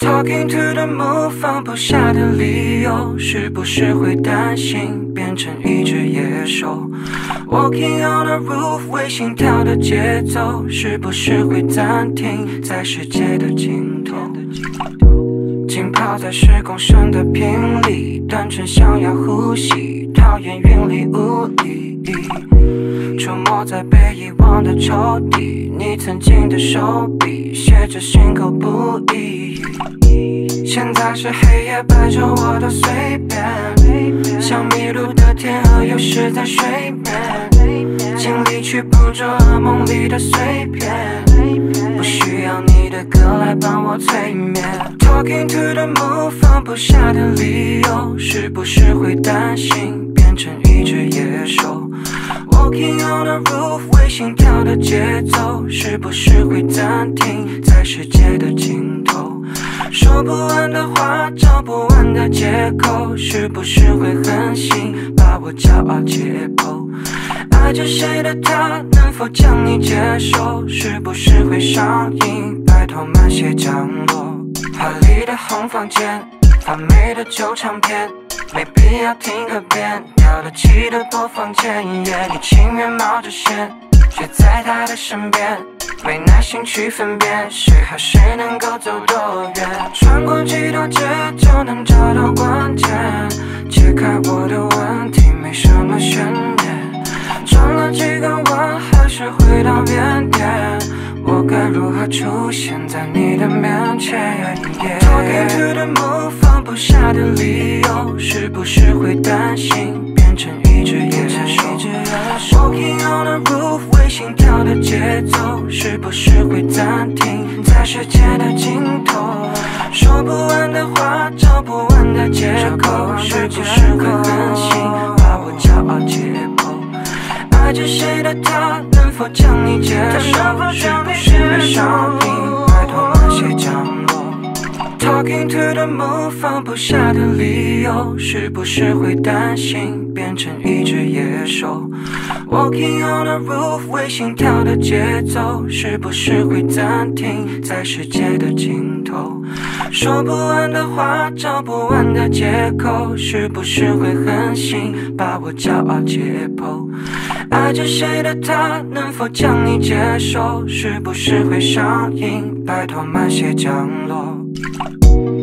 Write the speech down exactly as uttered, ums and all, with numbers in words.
Talking to the moon， 放不下的理由，是不是会担心变成一只野兽 ？Walking on the roof， 微心跳的节奏，是不是会暂停在世界的尽头？浸泡在时光上的频里，单纯想要呼吸，讨厌云里雾里。出没在被遗忘的抽屉，你曾经的手笔写着心口不一。现在是黑夜，摆着我的随便，像迷路的天鹅游失在水面，尽力去捕捉噩梦里的碎片，不需要你的歌来帮我催眠。Talking to the moon， 放不下的理由，是不是会担心变成一只野兽 ？Walking on the roof， 微心跳的节奏，是不是会暂停在世界的尽头？说不完的话，找不完的借口，是不是会狠心把我骄傲解剖？爱着谁的他，能否将你接受？是不是会上瘾？拜托慢些降落。华丽的红房间，发霉的旧唱片，没必要听个遍。掉了漆的播放键，夜你情愿冒着险，却在他的身边，没耐心去分辨谁和谁能够走多远。穿过几条街就能找到关键，解开我的问题没什么悬念。转了几个弯还是回到原点，我该如何出现在你的面前 ？Talking to the moon， 放不下的理由，是不是会担心变成一只野兽 ？Walking on the roof， 微心跳的节奏，是不是会暂停在世界的尽头？说不完的话，找不完的借口，是不是会狠心把我骄傲解剖？爱着谁的他，能否将你接受？是不是会上瘾？拜托慢些降落。Talking to the moon， 放不下的理由，是不是会担心变成一只野兽 ？Walking on the roof， 微心跳的节奏，是不是会暂停在世界的尽头？说不完的话，找不完的借口，是不是会狠心把我骄傲解剖？爱着谁的他，能否将你接受？是不是会上瘾？拜托慢些降落。